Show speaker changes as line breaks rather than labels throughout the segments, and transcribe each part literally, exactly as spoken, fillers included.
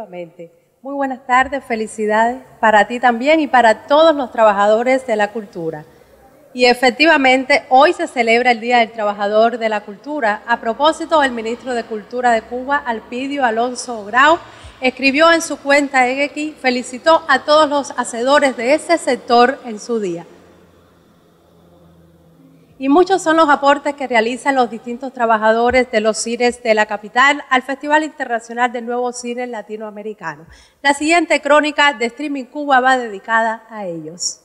efectivamente. Muy buenas tardes, felicidades para ti también y para todos los trabajadores de la cultura. Y efectivamente, hoy se celebra el Día del Trabajador de la Cultura. A propósito, el ministro de Cultura de Cuba, Alpidio Alonso Grau, escribió en su cuenta en X, felicitó a todos los hacedores de ese sector en su día. Y muchos son los aportes que realizan los distintos trabajadores de los cines de la capital al Festival Internacional del Nuevo Cine Latinoamericano. La siguiente crónica de Streaming Cuba va dedicada a ellos.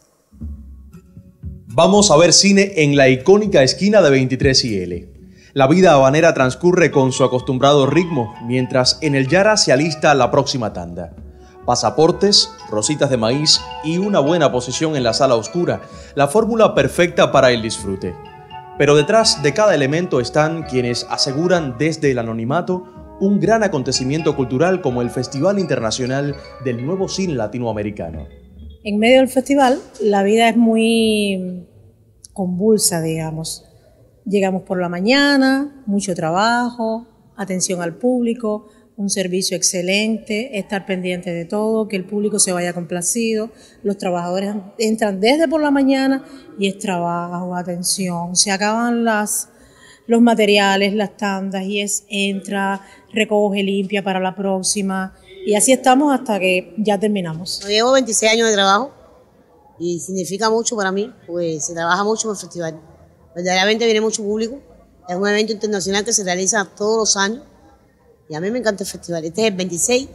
Vamos a ver cine en la icónica esquina de veintitrés y L. La vida habanera transcurre con su acostumbrado ritmo, mientras en el Yara se alista la próxima tanda. Pasaportes, rositas de maíz y una buena posición en la sala oscura, la fórmula perfecta para el disfrute. Pero detrás de cada elemento están quienes aseguran desde el anonimato un gran acontecimiento cultural como el Festival Internacional del Nuevo Cine Latinoamericano.
En medio del festival la vida es muy convulsa, digamos. Llegamos por la mañana, mucho trabajo, atención al público, un servicio excelente, estar pendiente de todo, que el público se vaya complacido. Los trabajadores entran desde por la mañana y es trabajo, atención. Se acaban las, los materiales, las tandas y es entra, recoge, limpia para la próxima. Y así estamos hasta que ya terminamos.
Yo llevo veintiséis años de trabajo y significa mucho para mí, pues se trabaja mucho en el festival. Verdaderamente viene mucho público. Es un evento internacional que se realiza todos los años. Y a mí me encanta el festival. Este es el veintiséis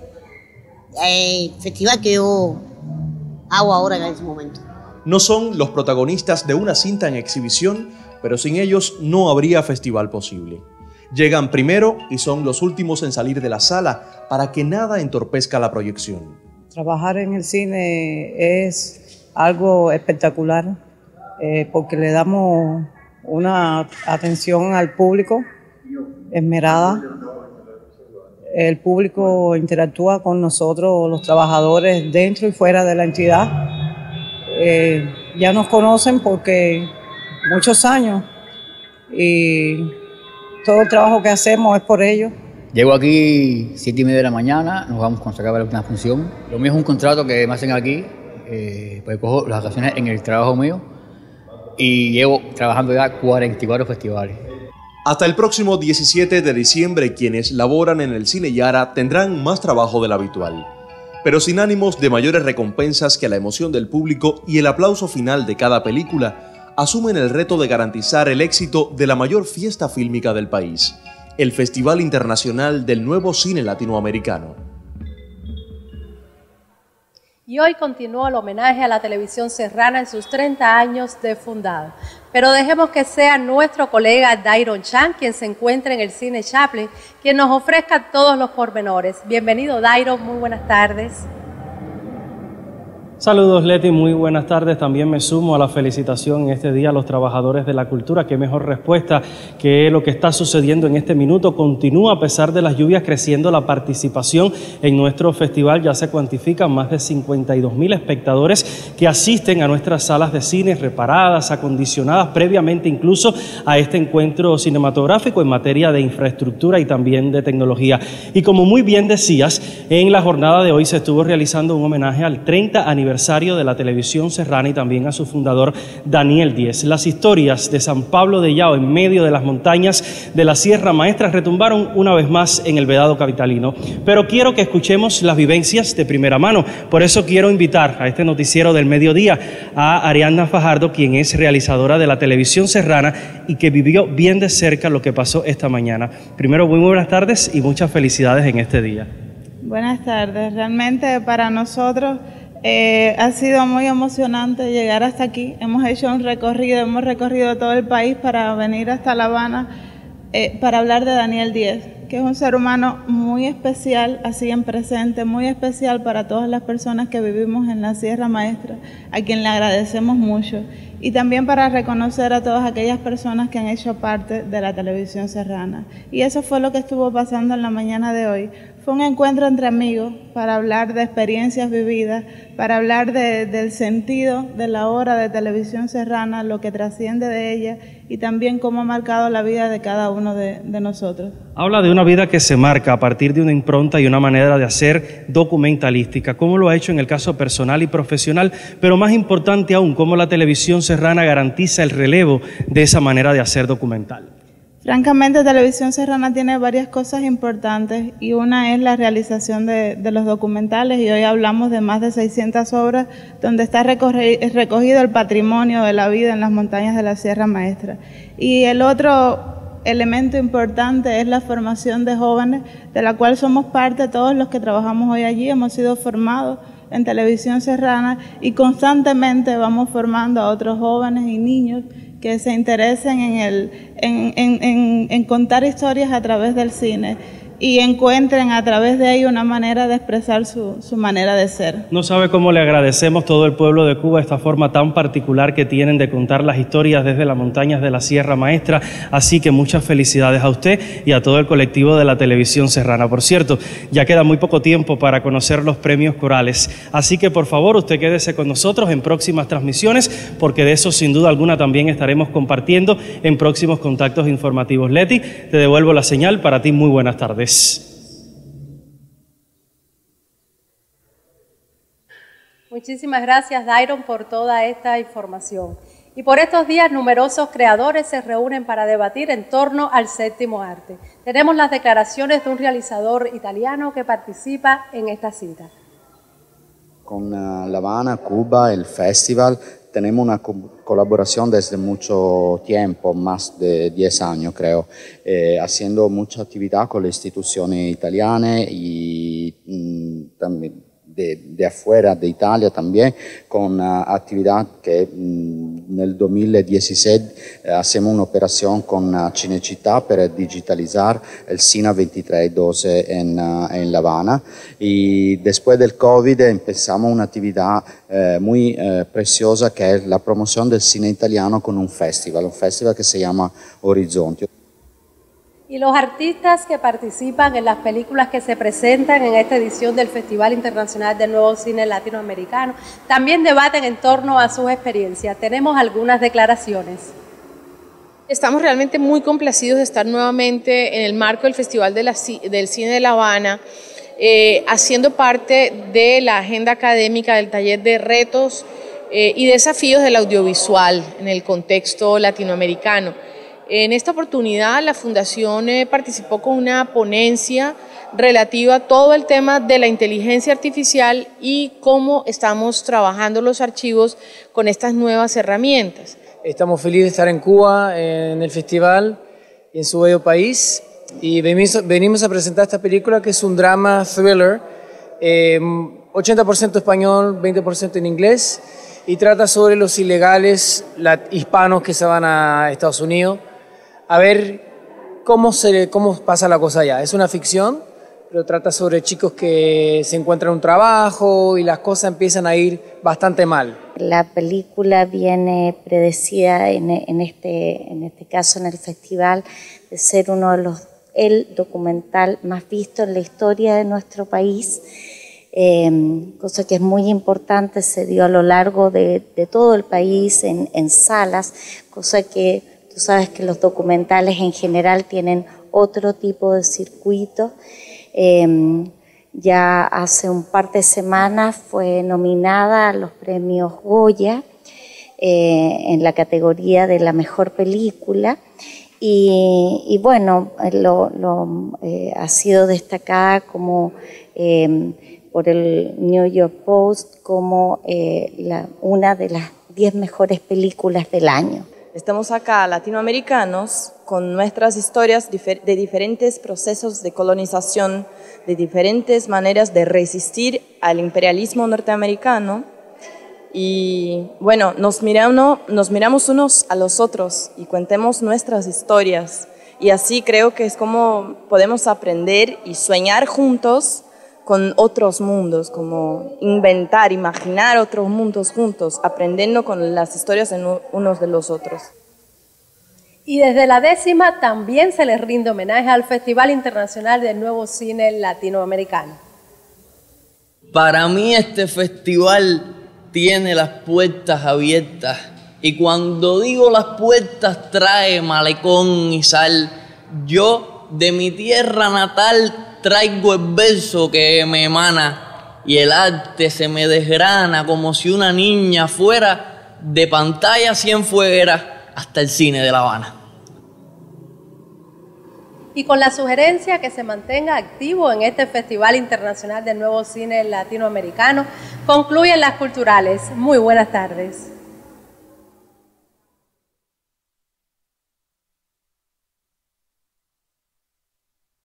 eh, festival que yo hago ahora en este momento.
No son los protagonistas de una cinta en exhibición, pero sin ellos no habría festival posible. Llegan primero y son los últimos en salir de la sala para que nada entorpezca la proyección.
Trabajar en el cine es algo espectacular eh, porque le damos una atención al público esmerada. El público interactúa con nosotros, los trabajadores, dentro y fuera de la entidad. Eh, ya nos conocen porque muchos años y todo el trabajo que hacemos es por ellos.
Llego aquí siete y media de la mañana, nos vamos cuando se acaba una función. Lo mío es un contrato que me hacen aquí, eh, pues cojo las vacaciones en el trabajo mío y llevo trabajando ya cuarenta y cuatro festivales.
Hasta el próximo diecisiete de diciembre, quienes laboran en el Cine Yara tendrán más trabajo del habitual, pero sin ánimos de mayores recompensas que la emoción del público y el aplauso final de cada película, asumen el reto de garantizar el éxito de la mayor fiesta fílmica del país, el Festival Internacional del Nuevo Cine Latinoamericano.
Y hoy continúa el homenaje a la televisión serrana en sus treinta años de fundada. Pero dejemos que sea nuestro colega Dairon Chan quien se encuentre en el Cine Chaplin, quien nos ofrezca todos los pormenores. Bienvenido, Dairon, muy buenas tardes.
Saludos, Leti, muy buenas tardes. También me sumo a la felicitación en este día a los trabajadores de la cultura. Qué mejor respuesta que lo que está sucediendo en este minuto. Continúa, a pesar de las lluvias, creciendo la participación en nuestro festival. Ya se cuantifican más de cincuenta y dos mil espectadores que asisten a nuestras salas de cine reparadas, acondicionadas previamente incluso a este encuentro cinematográfico en materia de infraestructura y también de tecnología. Y como muy bien decías, en la jornada de hoy se estuvo realizando un homenaje al treinta aniversario aniversario de la televisión serrana y también a su fundador Daniel Díez. Las historias de San Pablo de Yao en medio de las montañas de la Sierra Maestra retumbaron una vez más en el vedado capitalino. Pero quiero que escuchemos las vivencias de primera mano. Por eso quiero invitar a este noticiero del mediodía a Ariadna Fajardo, quien es realizadora de la televisión serrana y que vivió bien de cerca lo que pasó esta mañana. Primero, muy buenas tardes y muchas felicidades en este día.
Buenas tardes. Realmente para nosotros Eh, ha sido muy emocionante llegar hasta aquí. Hemos hecho un recorrido, hemos recorrido todo el país para venir hasta La Habana eh, para hablar de Daniel Díez, que es un ser humano muy especial, así en presente, muy especial para todas las personas que vivimos en la Sierra Maestra, a quien le agradecemos mucho. Y también para reconocer a todas aquellas personas que han hecho parte de la televisión serrana. Y eso fue lo que estuvo pasando en la mañana de hoy. Fue un encuentro entre amigos para hablar de experiencias vividas, para hablar de, del sentido de la obra de Televisión Serrana, lo que trasciende de ella y también cómo ha marcado la vida de cada uno de, de nosotros.
Habla de una vida que se marca a partir de una impronta y una manera de hacer documentalística, cómo lo ha hecho en el caso personal y profesional, pero más importante aún, cómo la Televisión Serrana garantiza el relevo de esa manera de hacer documental.
Francamente, Televisión Serrana tiene varias cosas importantes y una es la realización de, de los documentales, y hoy hablamos de más de seiscientas obras donde está recogido el patrimonio de la vida en las montañas de la Sierra Maestra. Y el otro elemento importante es la formación de jóvenes, de la cual somos parte todos los que trabajamos hoy allí. Hemos sido formados en Televisión Serrana y constantemente vamos formando a otros jóvenes y niños que se interesen en, el, en, en, en, en contar historias a través del cine y encuentren a través de ello una manera de expresar su, su manera de ser. No sabe cómo le agradecemos todo el pueblo de Cuba esta forma tan particular que tienen de contar las historias desde las montañas de la Sierra Maestra, así que muchas felicidades a usted y a todo el colectivo de la Televisión Serrana. Por cierto, ya queda muy poco tiempo para conocer los premios corales, así que por favor usted quédese con nosotros en próximas transmisiones, porque de eso sin duda alguna también estaremos compartiendo en próximos contactos informativos. Leti, te devuelvo la señal. Para ti, muy buenas tardes.
Muchísimas gracias, Dairon, por toda esta información. Y por estos días numerosos creadores se reúnen para debatir en torno al séptimo arte. Tenemos las declaraciones de un realizador italiano que participa en esta cita.
Con uh, La Habana, Cuba, el festival, tenemos una co colaboración desde mucho tiempo, más de diez años creo, eh, haciendo mucha actividad con las instituciones italianas y mm, también de, de afuera de Italia también, con uh, actividad que mm, en el dos mil dieciséis eh, hacemos una operación con uh, Cinecittà para digitalizar el cine veintitrés doce en, uh, en La Habana, y después del COVID empezamos una actividad eh, muy eh, preciosa que es la promoción del cine italiano con un festival, un festival que se llama Orizzonti.
Y los artistas que participan en las películas que se presentan en esta edición del Festival Internacional del Nuevo Cine Latinoamericano también debaten en torno a sus experiencias. Tenemos algunas declaraciones.
Estamos realmente muy complacidos de estar nuevamente en el marco del Festival de la, del Cine de La Habana, eh, haciendo parte de la agenda académica del taller de retos eh, y desafíos del audiovisual en el contexto latinoamericano. En esta oportunidad la Fundación eh, participó con una ponencia relativa a todo el tema de la inteligencia artificial y cómo estamos trabajando los archivos con estas nuevas herramientas.
Estamos felices de estar en Cuba, en el festival y en su bello país, y venimos, venimos a presentar esta película que es un drama thriller, eh, ochenta por ciento español, veinte por ciento en inglés, y trata sobre los ilegales la, hispanos que se van a Estados Unidos a ver cómo, se, cómo pasa la cosa allá. Es una ficción, pero trata sobre chicos que se encuentran un trabajo y las cosas empiezan a ir bastante mal.
La película viene predecida en, en, este, en este caso en el festival de ser uno de los, el documental más visto en la historia de nuestro país, eh, cosa que es muy importante, se dio a lo largo de, de todo el país en, en salas, cosa que tú sabes que los documentales en general tienen otro tipo de circuito. Eh, ya hace un par de semanas fue nominada a los premios Goya eh, en la categoría de la mejor película y, y bueno, lo, lo, eh, ha sido destacada como eh, por el New York Post como eh, la, una de las diez mejores películas del año.
Estamos acá latinoamericanos con nuestras historias de diferentes procesos de colonización, de diferentes maneras de resistir al imperialismo norteamericano y bueno, nos miramos, nos miramos unos a los otros y contemos nuestras historias y así creo que es como podemos aprender y soñar juntos con otros mundos, como inventar, imaginar otros mundos juntos, aprendiendo con las historias en unos de los otros.
Y desde la décima también se le rinde homenaje al Festival Internacional del Nuevo Cine Latinoamericano.
Para mí este festival tiene las puertas abiertas y cuando digo las puertas trae malecón y sal. Yo de mi tierra natal traigo el verso que me emana y el arte se me desgrana como si una niña fuera de pantalla cienfuegera hasta el cine de La Habana.
Y con la sugerencia que se mantenga activo en este Festival Internacional del Nuevo Cine Latinoamericano, concluyen las culturales. Muy buenas tardes.